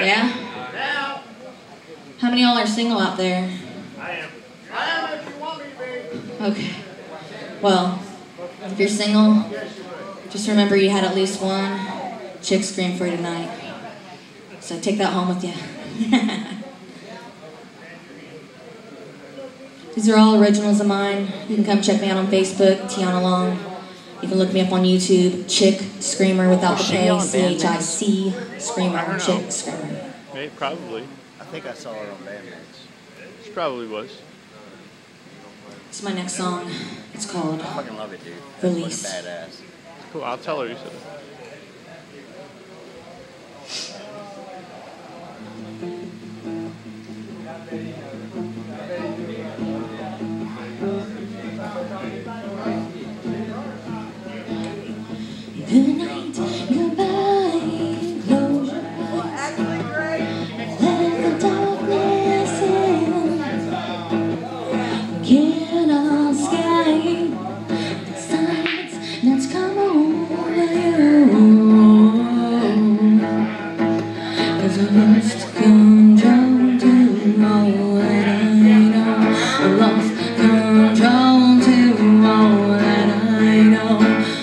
Yeah? How many of y'all are single out there? I am. I am if you want me to be. Okay. Well, if you're single, just remember you had at least one chick scream for you tonight. So take that home with you. These are all originals of mine. You can come check me out on Facebook, Tiana Long. You can look me up on YouTube, Chic Screamer without the K, C-H-I-C, Screamer, Chic Screamer. Maybe, probably. I think I saw her on Bandmates. She probably was. This is my next song. It's called I fucking love it, dude. Release. That's fucking badass. Cool, I'll tell her you said it. Good night, goodbye, close your eyes. Let the darkness in. Cannot escape the silence that's come over you. 'Cause I lost control to all that I know. I lost control to all that I know.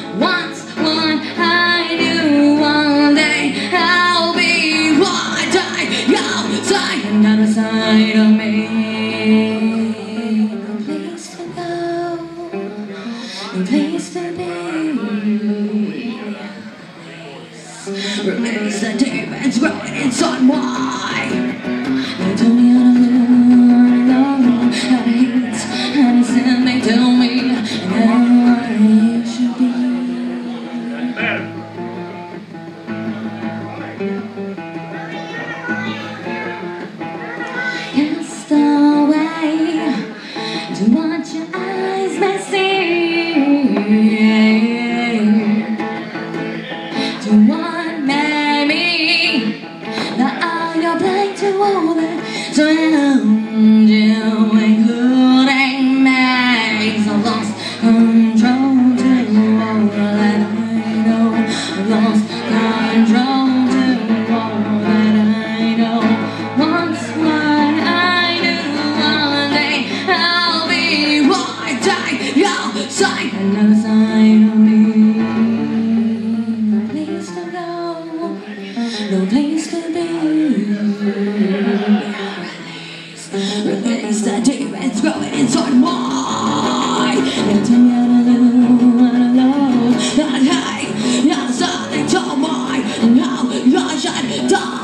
Another side of me. A place to go, a place to be. Release the demons growing inside why. They tell me how to live, how to hate, how to sin. They tell me how I should be. Cast away to what your eyes may see, to what may be, that all your blind to all that surround you, including me. So lost control to all that I know, lost control to all that I know. Once what I knew, one day I'll be right there outside another side of me. No place to go, no place to be. Release the demons growing inside why. They tell me how to live, how to love, that hey, you're something to why, and how I should die.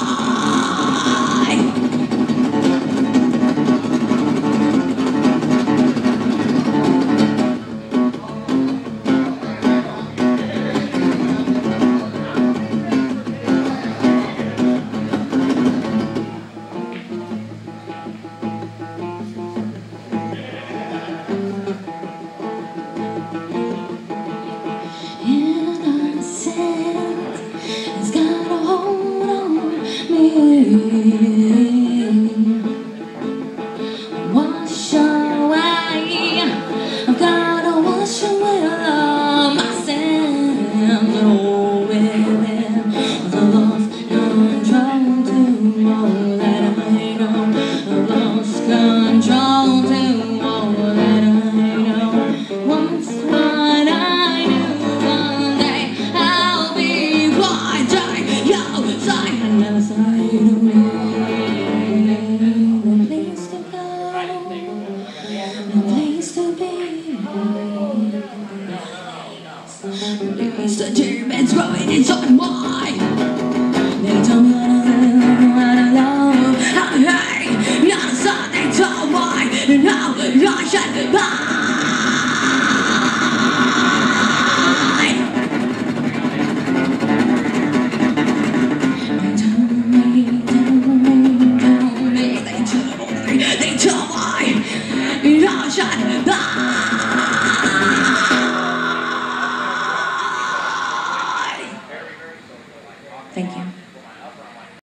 It's got a hold on me. Wash away, I've gotta wash away all my sins. Oh, within the lost control to all that I know. I've lost control to all that I know. Once what I knew, one day I'll be right there outside another side of me. No place to go, no place to be. Release the demons growing inside why. They tell me